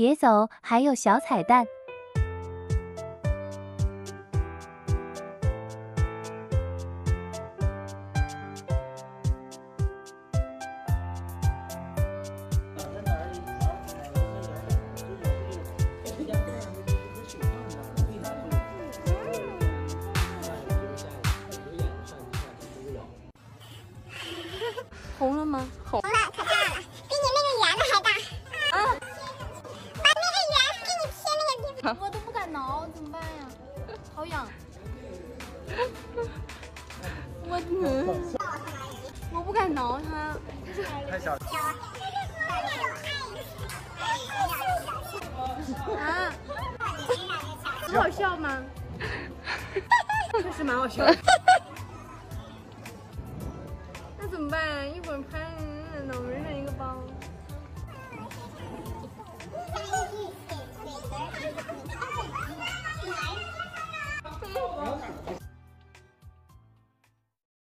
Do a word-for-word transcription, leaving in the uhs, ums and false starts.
别走，还有小彩蛋。 红了吗？红。 我都不敢挠，怎么办呀？好痒！我嗯，我不敢挠它， 太小了。 啊！很好笑吗？确实蛮好笑的。那怎么办呀？一会儿拍脑门上一个包。